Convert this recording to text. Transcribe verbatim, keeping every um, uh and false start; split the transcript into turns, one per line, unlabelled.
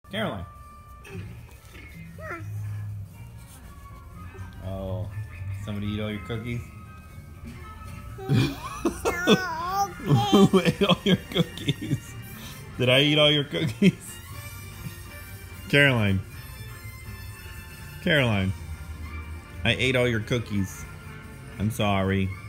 Caroline. Oh, somebody eat all your cookies? Who ate all your cookies? Did I eat all your cookies? Caroline. Caroline. I ate all your cookies. I'm sorry.